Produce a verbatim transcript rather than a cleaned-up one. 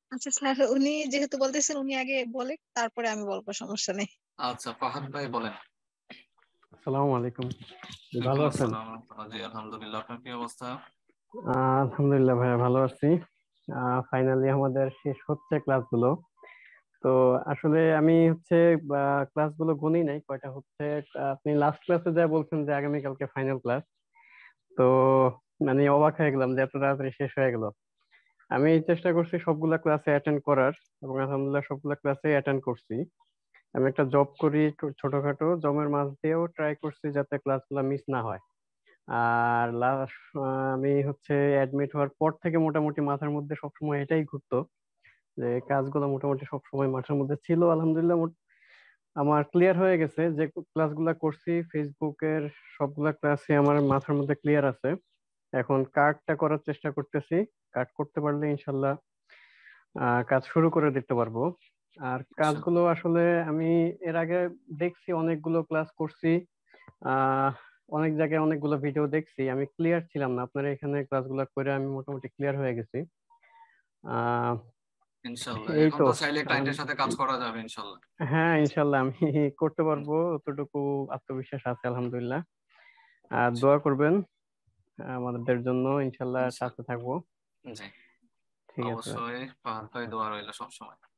আচ্ছা স্যার, উনি যেহেতু বলতেছেন উনি আগে বলে, তারপরে আমি বলবো, সমস্যা নেই। আচ্ছা, ফাহাদ ভাই বলেন। আসসালামু আলাইকুম। ভালো ওয়ালাইকুম আছেন? আসসালাম ওয়া রাহমাতুল্লাহ। জি আলহামদুলিল্লাহ, আপনার কি অবস্থা? আহ, আলহামদুলিল্লাহ ভাইয়া, ভালো আছি। ফাইনালি আমাদের শেষ হচ্ছে ক্লাসগুলো। তো আসলে আমি হচ্ছে ক্লাসগুলো গুনি নাই কয়টা হচ্ছে। আহ, আপনি লাস্ট ক্লাসে যা বলছেন যে আগামীকালকে ফাইনাল ক্লাস, তো মানে অবাক হয়ে গেলাম যে এত তাড়াতাড়ি শেষ হয়ে গেল। আমি চেষ্টা করছি সবগুলা ক্লাসে অ্যাটেন্ড করার, এবং আলহামদুলিল্লাহ সবগুলা ক্লাসে অ্যাটেন্ড করছি। আমি একটা জব করি, একটু ছোটখাটো জবের মাঝ দিয়েও ট্রাই করছি যাতে ক্লাসগুলো মিস না হয়। আর লাস্ট আমি হচ্ছে অ্যাডমিট হওয়ার পর থেকে মোটামুটি মাথার মধ্যে সবসময় এটাই ঘুরতো যে কাজগুলো মোটামুটি সবসময় মাথার মধ্যে ছিল। আলহামদুলিল্লাহ মোট- আমার ক্লিয়ার হয়ে গেছে, যে ক্লাসগুলা করছি ফেসবুকের সবগুলা ক্লাসই আমার মাথার মধ্যে ক্লিয়ার আছে। এখন কার্ডটা করার চেষ্টা করতেছি। কার্ড করতে পারলে ইনশাল্লাহ আহ, কাজ শুরু করে দিতে পারবো। আর কাজগুলো ইনশাআল্লাহ। আসলে আমি এর আগে দেখছি, অনেকগুলো ক্লাস করছি, আহ অনেক জায়গায় অনেকগুলো ভিডিও দেখছি, আমি ক্লিয়ার ছিলাম না। আপনার এখানে ক্লাসগুলো করে আমি মোটামুটি ক্লিয়ার হয়ে গেছি। আহ ইনশাআল্লাহ, এই এখন তো। তো চাইলে আর ক্লায়েন্টের সাথে কাজ করা যাবে ইনশাআল্লাহ। হ্যাঁ, ইনশাল্লাহ আমি করতে পারবো, অতটুকু আত্মবিশ্বাস আছে আলহামদুলিল্লাহ। আর দোয়া ইনশাআল্লাহ। করবেন আমাদের জন্য, ইনশাল্লাহ সাথে ইনশাআল্লাহ। থাকবো। জি, ঠিক আছে। অবশ্যই ফাহাদ ভাই, দোয়া রইল সবসময়।